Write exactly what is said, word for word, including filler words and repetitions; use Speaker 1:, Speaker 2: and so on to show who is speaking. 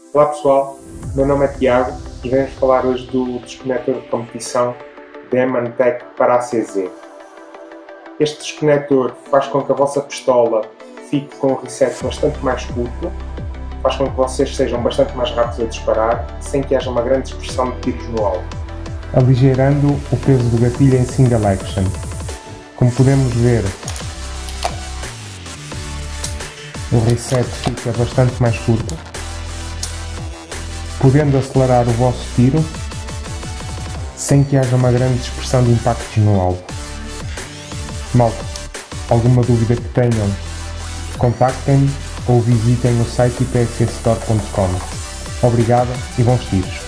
Speaker 1: Olá pessoal, meu nome é Tiago e vamos falar hoje do desconector de competição da Emantec para a C Z. Este desconector faz com que a vossa pistola fique com um reset bastante mais curto, faz com que vocês sejam bastante mais rápidos a disparar, sem que haja uma grande dispersão de tiros no alvo, aligeirando o peso do gatilho em single action. Como podemos ver, o reset fica bastante mais curto, podendo acelerar o vosso tiro sem que haja uma grande dispersão de impactos no alvo. Malta, alguma dúvida que tenham, contactem-me ou visitem o site i p s store ponto com. Obrigado e bons tiros!